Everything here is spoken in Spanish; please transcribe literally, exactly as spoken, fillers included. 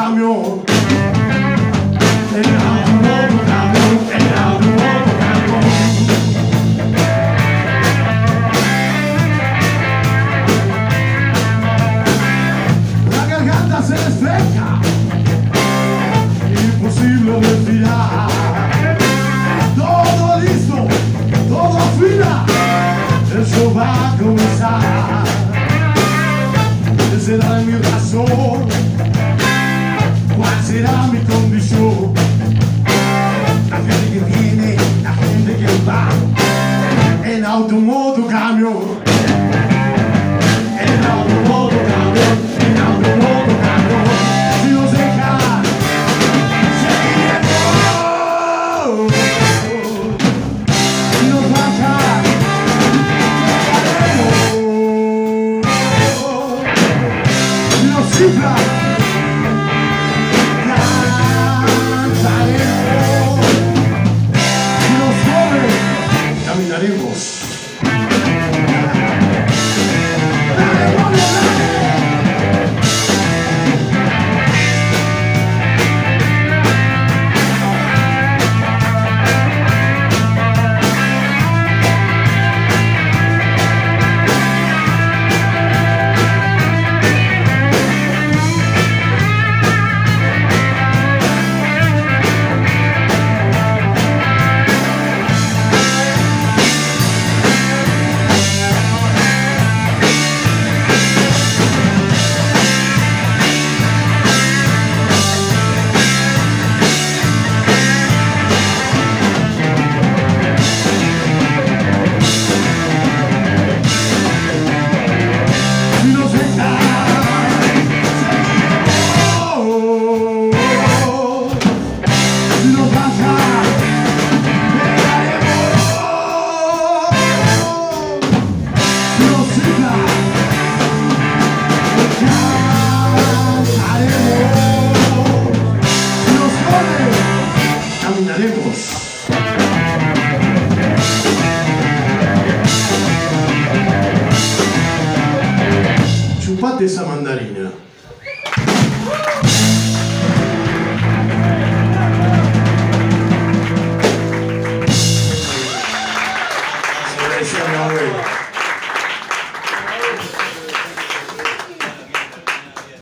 camión. El automodo camión, el automodo camión. La garganta se les seca, imposible respirar. Todo listo, todo afina, el show va a comenzar. Esa será mi razón, cuál será mi condición. La gente que viene, la gente que va, en automodo camión. En automodo camión, en automodo camión. Si nos dejan, seguiremos. Si nos bajan, llegaremos. Si nos cifran, cantaremos. Si nos corren, caminaremos. Chupate esa mandarina.